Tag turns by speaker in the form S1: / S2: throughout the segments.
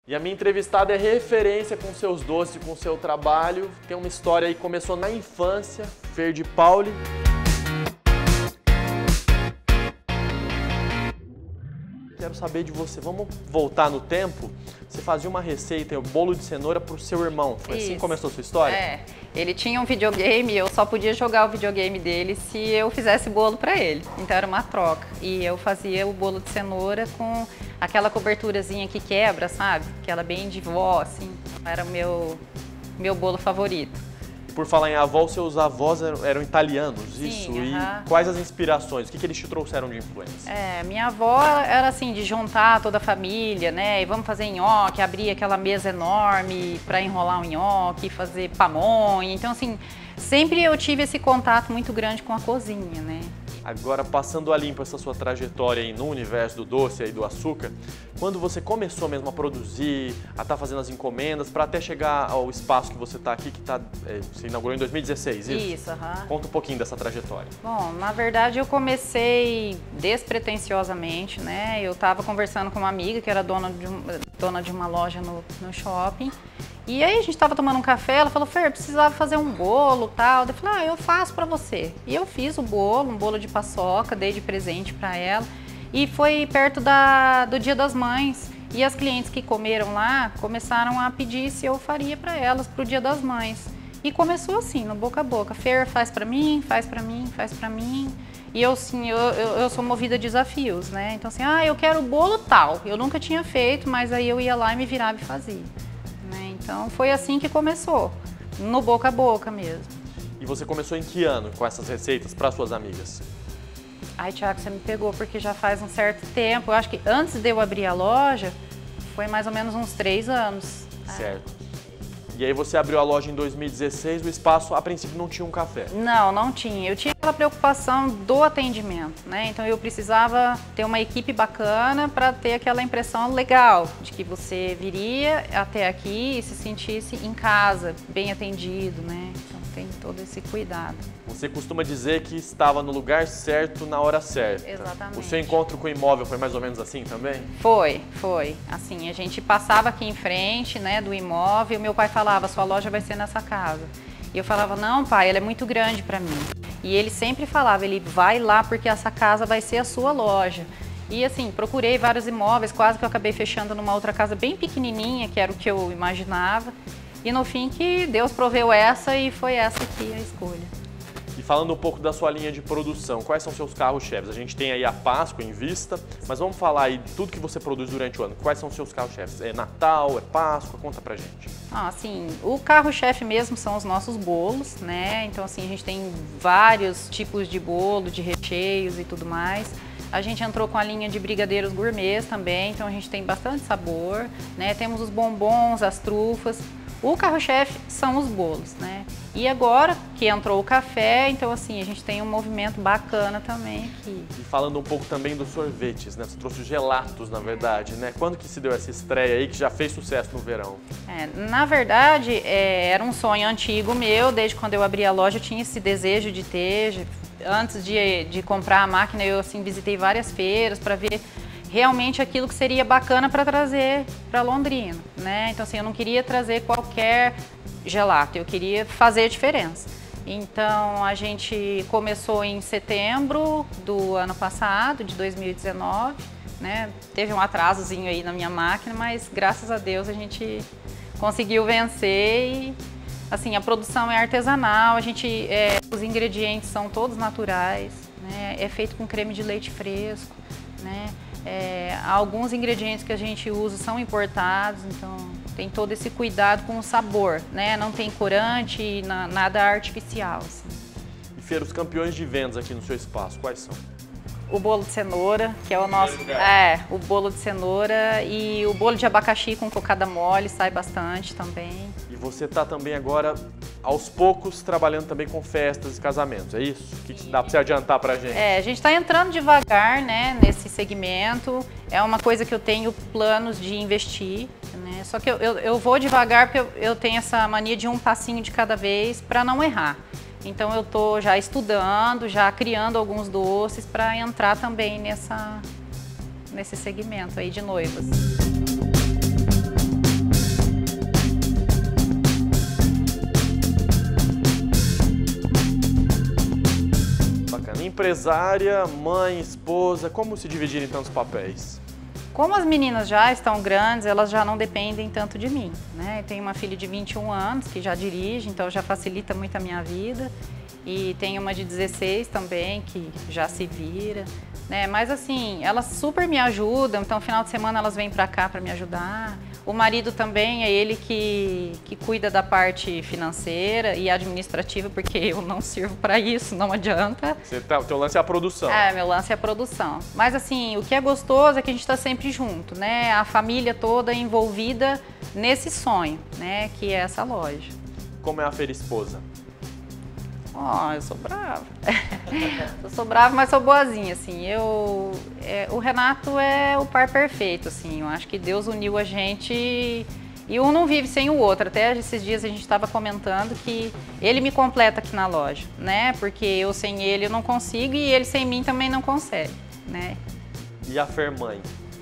S1: E a minha entrevistada é referência com seus doces, com seu trabalho. Tem uma história aí que começou na infância, Fer de Pauli. Quero saber de você, vamos voltar no tempo? Você fazia uma receita, o bolo de cenoura para o seu irmão, foi assim que começou a sua história?
S2: É, ele tinha um videogame e eu só podia jogar o videogame dele se eu fizesse bolo para ele, então era uma troca. E eu fazia o bolo de cenoura com aquela coberturazinha que quebra, sabe? Aquela bem de vó, assim, era o meu bolo favorito.
S1: Por falar em avó, os seus avós eram italianos,
S2: Sim,
S1: isso? E quais as inspirações? O que eles te trouxeram de influência?
S2: Minha avó era assim, de juntar toda a família, né? E vamos fazer nhoque, abrir aquela mesa enorme para enrolar um nhoque, fazer pamonha. Então, assim, sempre eu tive esse contato muito grande com a cozinha, né?
S1: Agora, passando a limpo essa sua trajetória aí no universo do doce e do açúcar, quando você começou mesmo a produzir, a estar fazendo as encomendas, para até chegar ao espaço que você está aqui, que você inaugurou em 2016, isso?
S2: Isso, aham.
S1: Conta um pouquinho dessa trajetória.
S2: Bom, na verdade eu comecei despretensiosamente, né? Eu estava conversando com uma amiga que era dona de uma loja no shopping. E aí a gente estava tomando um café, ela falou, Fer, precisava fazer um bolo e tal. Eu falei, eu faço para você. E eu fiz o bolo, um bolo de paçoca, dei de presente para ela. E foi perto do Dia das Mães. E as clientes que comeram lá começaram a pedir se eu faria para elas pro Dia das Mães. E começou assim, no boca a boca. Fer, faz para mim, faz para mim, faz para mim. E eu, assim, eu sou movida a desafios, né? Então assim, eu quero o bolo tal. Eu nunca tinha feito, mas aí eu ia lá e me virava e fazia. Então foi assim que começou, no boca a boca mesmo.
S1: E você começou em que ano com essas receitas para suas amigas?
S2: Ai, Thiago, você me pegou porque já faz um certo tempo. Eu acho que antes de eu abrir a loja, foi mais ou menos uns 3 anos.
S1: Certo. E aí você abriu a loja em 2016, o espaço a princípio não tinha um café?
S2: Não tinha. Eu tinha aquela preocupação do atendimento, né? Então eu precisava ter uma equipe bacana para ter aquela impressão legal de que você viria até aqui e se sentisse em casa, bem atendido, né? Então tem todo esse cuidado.
S1: Você costuma dizer que estava no lugar certo na hora certa.
S2: Exatamente.
S1: O seu encontro com o imóvel foi mais ou menos assim também?
S2: Foi. Assim, a gente passava aqui em frente, né, do imóvel, meu pai falava, sua loja vai ser nessa casa. E eu falava, não, pai, ela é muito grande para mim. E ele sempre falava, ele vai lá porque essa casa vai ser a sua loja. E assim, procurei vários imóveis, quase que eu acabei fechando numa outra casa bem pequenininha, que era o que eu imaginava. E no fim que Deus proveu essa e foi essa aqui a escolha.
S1: E falando um pouco da sua linha de produção, quais são seus carros-chefes? A gente tem aí a Páscoa em vista, mas vamos falar aí de tudo que você produz durante o ano. Quais são os seus carros-chefes? É Natal, é Páscoa? Conta pra gente.
S2: Assim, o carro-chefe mesmo são os nossos bolos, né? Então assim, a gente tem vários tipos de bolo, de recheios e tudo mais. A gente entrou com a linha de brigadeiros gourmets também, então a gente tem bastante sabor, né? Temos os bombons, as trufas. O carro-chefe são os bolos, né? E agora que entrou o café, então assim, a gente tem um movimento bacana também aqui.
S1: E falando um pouco também dos sorvetes, né? Você trouxe os gelatos, na verdade, né? Quando que se deu essa estreia aí que já fez sucesso no verão?
S2: Na verdade, era um sonho antigo meu, desde quando eu abri a loja eu tinha esse desejo de ter. Antes de comprar a máquina, eu assim, visitei várias feiras para ver realmente aquilo que seria bacana para trazer para Londrina, né? Então assim, eu não queria trazer qualquer gelato, eu queria fazer a diferença. Então a gente começou em setembro do ano passado, de 2019, né? Teve um atrasozinho aí na minha máquina, mas graças a Deus a gente conseguiu vencer e assim, a produção é artesanal, os ingredientes são todos naturais, né? É feito com creme de leite fresco, né? Alguns ingredientes que a gente usa são importados, então tem todo esse cuidado com o sabor, né? Não tem corante, nada artificial. Assim.
S1: E Fer, os campeões de vendas aqui no seu espaço, quais são?
S2: O bolo de cenoura, que é o nosso... o bolo de cenoura e o bolo de abacaxi com cocada mole, sai bastante também.
S1: E você está também agora, aos poucos, trabalhando também com festas e casamentos, é isso? O que dá para você adiantar para a gente?
S2: A gente está entrando devagar, né, nesse segmento. É uma coisa que eu tenho planos de investir, né? Só que eu vou devagar porque eu tenho essa mania de um passinho de cada vez para não errar. Então eu estou já estudando, já criando alguns doces para entrar também nesse segmento aí de noivas.
S1: empresária, mãe, esposa, como se dividir em tantos papéis?
S2: Como as meninas já estão grandes, elas já não dependem tanto de mim, né? Eu tenho uma filha de 21 anos que já dirige, então já facilita muito a minha vida. E tenho uma de 16 também, que já se vira, né? Mas assim, elas super me ajudam, então final de semana elas vêm pra cá pra me ajudar. O marido também é ele que cuida da parte financeira e administrativa, porque eu não sirvo para isso, não adianta.
S1: O teu lance é a produção.
S2: É, meu lance é a produção. Mas assim, o que é gostoso é que a gente está sempre junto, né? A família toda envolvida nesse sonho, né? Que é essa loja.
S1: Como é a Fer esposa?
S2: Eu sou brava. Eu sou brava, mas sou boazinha, assim. O Renato é o par perfeito, assim. Eu acho que Deus uniu a gente e um não vive sem o outro. Até esses dias a gente estava comentando que ele me completa aqui na loja, né? Porque eu sem ele eu não consigo e ele sem mim também não consegue, né?
S1: E a Fer mãe?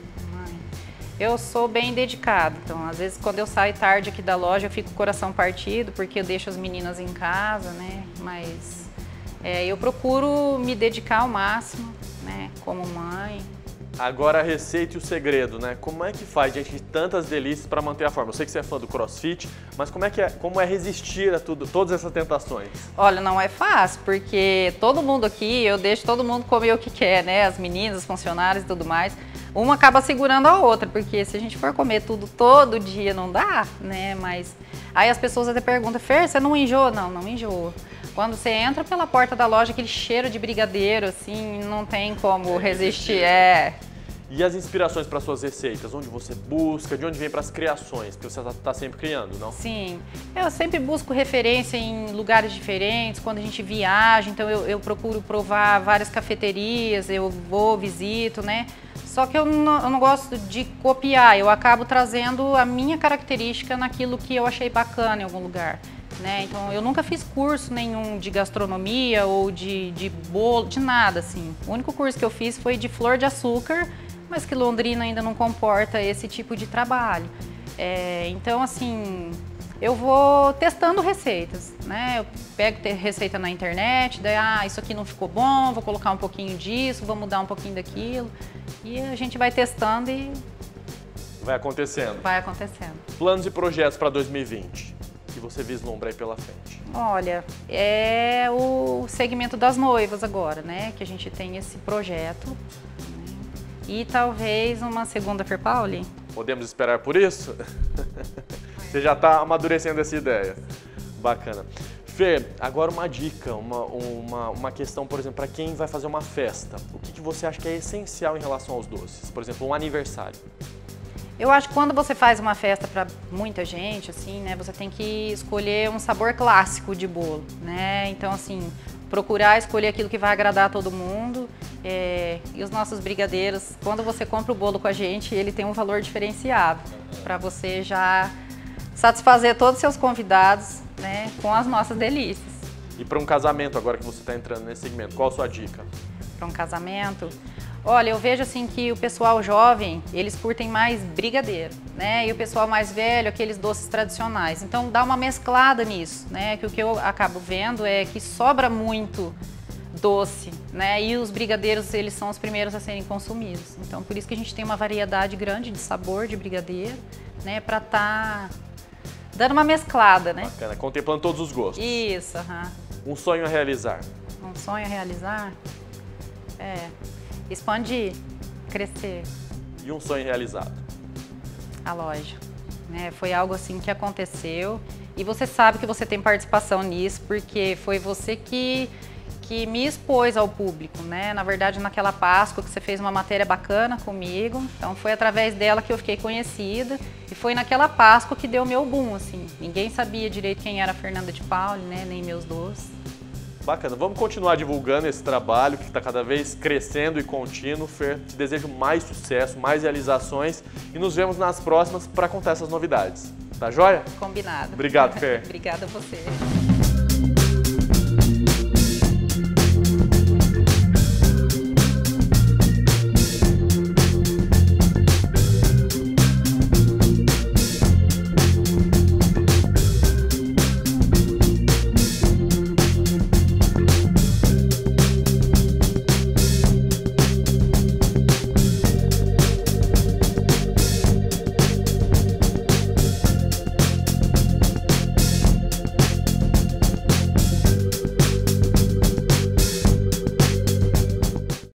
S2: Eu sou bem dedicada, então às vezes quando eu saio tarde aqui da loja eu fico com o coração partido porque eu deixo as meninas em casa, né? Mas eu procuro me dedicar ao máximo, né? Como mãe.
S1: Agora a receita e o segredo, né? Como é que faz, gente, de tantas delícias para manter a forma? Eu sei que você é fã do CrossFit, mas como é resistir a todas essas tentações?
S2: Olha, não é fácil, porque todo mundo aqui, eu deixo todo mundo comer o que quer, né? As meninas, os funcionários e tudo mais. Uma acaba segurando a outra, porque se a gente for comer tudo todo dia não dá, né? Mas aí as pessoas até perguntam, Fer, você não enjoa? Não, não enjoa. Quando você entra pela porta da loja, aquele cheiro de brigadeiro, assim, não tem como resistir.
S1: E as inspirações para suas receitas? Onde você busca? De onde vem para as criações? Porque você está sempre criando, não?
S2: Sim. Eu sempre busco referência em lugares diferentes, quando a gente viaja, então eu procuro provar várias cafeterias, eu vou, visito, né? Só que eu não gosto de copiar, eu acabo trazendo a minha característica naquilo que eu achei bacana em algum lugar, né? Então eu nunca fiz curso nenhum de gastronomia ou de bolo, de nada assim. O único curso que eu fiz foi de flor de açúcar, mas que Londrina ainda não comporta esse tipo de trabalho. Então assim, eu vou testando receitas, né? Eu pego receita na internet, daí, isso aqui não ficou bom, vou colocar um pouquinho disso, vou mudar um pouquinho daquilo. E a gente vai testando e...
S1: Vai acontecendo.
S2: Vai acontecendo.
S1: Planos e projetos para 2020 que você vislumbra aí pela frente?
S2: Olha, é o segmento das noivas agora, né? Que a gente tem esse projeto. Né? E talvez uma segunda Fer Pauli.
S1: Podemos esperar por isso? Você já está amadurecendo essa ideia. Bacana. Fer, agora uma dica, uma questão, por exemplo, para quem vai fazer uma festa. O que você acha que é essencial em relação aos doces? Por exemplo, um aniversário.
S2: Eu acho que quando você faz uma festa para muita gente, assim, né, você tem que escolher um sabor clássico de bolo, né? Então, assim, procurar escolher aquilo que vai agradar a todo mundo. E os nossos brigadeiros, quando você compra o bolo com a gente, ele tem um valor diferenciado para você já satisfazer todos os seus convidados, né, com as nossas delícias.
S1: E para um casamento, agora que você está entrando nesse segmento, qual a sua dica?
S2: Para um casamento? Olha, eu vejo assim que o pessoal jovem, eles curtem mais brigadeiro, né? E o pessoal mais velho, aqueles doces tradicionais. Então dá uma mesclada nisso, né? Que o que eu acabo vendo é que sobra muito doce, né? E os brigadeiros, eles são os primeiros a serem consumidos. Então por isso que a gente tem uma variedade grande de sabor de brigadeiro, né? Para estar dando uma mesclada, né?
S1: Bacana, contemplando todos os gostos.
S2: Isso,
S1: Um sonho a realizar?
S2: Um sonho a realizar? Expandir, crescer.
S1: E um sonho realizado?
S2: A loja, né? Foi algo assim que aconteceu e você sabe que você tem participação nisso porque foi você que me expôs ao público, né? Na verdade, naquela Páscoa que você fez uma matéria bacana comigo, então foi através dela que eu fiquei conhecida e foi naquela Páscoa que deu meu boom, assim. Ninguém sabia direito quem era a Fernanda de Pauli, né? Nem meus doces.
S1: Bacana, vamos continuar divulgando esse trabalho que está cada vez crescendo e contínuo. Fer, te desejo mais sucesso, mais realizações e nos vemos nas próximas para contar essas novidades. Tá joia?
S2: Combinado.
S1: Obrigado, Fer.
S2: Obrigada a você.